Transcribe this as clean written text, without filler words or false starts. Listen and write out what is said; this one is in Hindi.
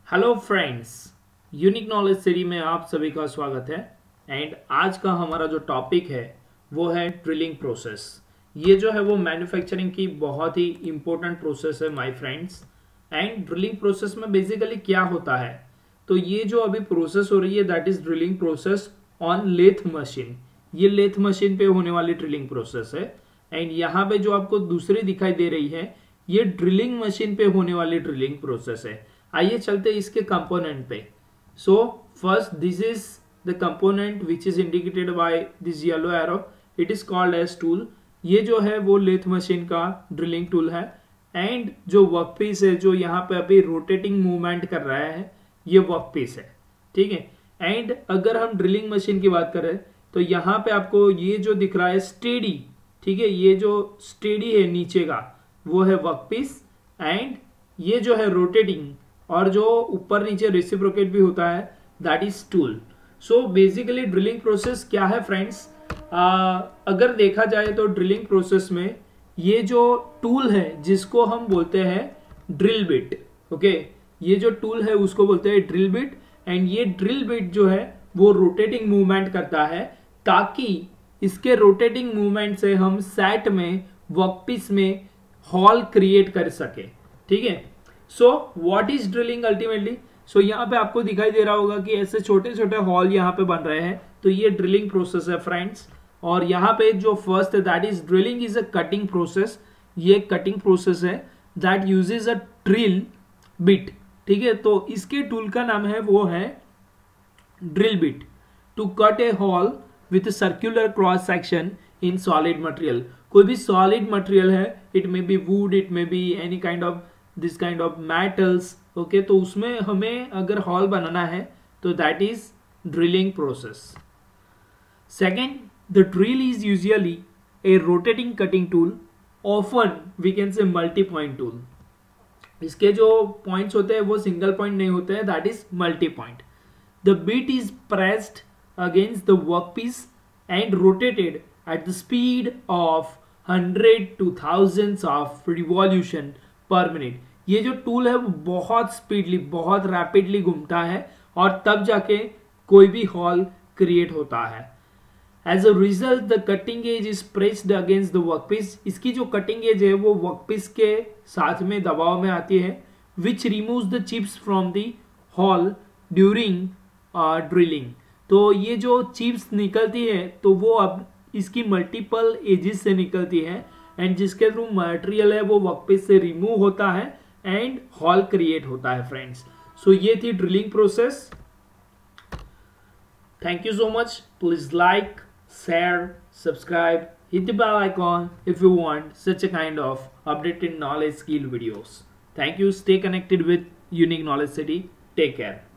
Hello friends, unique knowledge series में आप सभी का स्वागत है। एंड आज का हमारा जो टॉपिक है वो है ड्रिलिंग प्रोसेस। ये जो है वो मैन्युफैक्चरिंग की बहुत ही इंपॉर्टेंट प्रोसेस है my friends. And drilling process में बेसिकली क्या होता है, तो ये जो अभी प्रोसेस हो रही है that is drilling process on lathe machine. ये लेथ मशीन पे होने वाली ड्रिलिंग प्रोसेस है। एंड यहाँ पे जो आपको दूसरी दिखाई दे रही है ये ड्रिलिंग मशीन पे होने वाली ड्रिलिंग प्रोसेस है। आइए चलते इसके कंपोनेंट पे। So first this is the component which is indicated by this yellow arrow, it is called edge tool. ये जो है वो लेथ मशीन का ड्रिलिंग टूल है। एंड जो वर्कपीस है जो यहाँ पे अभी रोटेटिंग मूवमेंट कर रहा है ये वर्कपीस है, ठीक है। एंड अगर हम ड्रिलिंग मशीन की बात करें तो यहाँ पे आपको ये जो दिख रहा है स्टेडी, ठीक है, ये जो स्टेडी है नीचे का वो है वर्कपीस। एंड ये जो है रोटेटिंग और जो ऊपर नीचे रेसिप्रोकेट भी होता है that is tool. So basically drilling process क्या है फ्रेंड्स, अगर देखा जाए तो ड्रिलिंग प्रोसेस में ये जो टूल है जिसको हम बोलते हैं ड्रिल बिट, ओके, ये जो टूल है उसको बोलते हैं ड्रिल बिट। एंड ये ड्रिल बिट जो है वो रोटेटिंग मूवमेंट करता है ताकि इसके रोटेटिंग मूवमेंट से हम सेट में वर्कपीस में हॉल क्रिएट कर सके, ठीक है। So what is drilling ultimately, so यहाँ पे आपको दिखाई दे रहा होगा कि ऐसे छोटे छोटे हॉल यहाँ पे बन रहे हैं, तो ये ड्रिलिंग प्रोसेस है फ्रेंड्स। और यहाँ पे जो फर्स्ट है that is drilling is a cutting process. ये कटिंग प्रोसेस है that uses a drill bit, ठीक है। तो इसके टूल का नाम है वो है drill bit to cut a hole with circular cross section in solid material. कोई भी सॉलिड मटेरियल है, it may be wood, it may be any kind of this kind of metals, okay, तो उसमें हमें अगर हॉल बनाना है तो that is drilling process. Second, the drill is usually a rotating cutting tool, often we can say multi point tool. इसके जो पॉइंट्स होते हैं वो सिंगल पॉइंट नहीं होते हैं, that is multi point. The bit is pressed against the workpiece and rotated at the speed of 100 to thousands of revolution per minute। ये जो टूल है वो बहुत स्पीडली, बहुत रैपिडली घूमता है और तब जाके कोई भी हॉल क्रिएट होता है। As a result the cutting edge is pressed against the workpiece. इसकी जो कटिंग एज है वो वर्कपीस के साथ में दबाव में आती है, which removes the chips from the hole during drilling. तो ये जो चिप्स निकलती है तो वो अब इसकी मल्टीपल एजेस से निकलती है एंड जिसके थ्रू मटेरियल है वो वर्कपीस से रिमूव होता है एंड हॉल क्रिएट होता है फ्रेंड्स। सो ये थी drilling process. Thank you so much. Please like, share, subscribe, hit the bell icon if you want such a kind of updated knowledge skill videos. Thank you. Stay connected with Unique Knowledge City. Take care.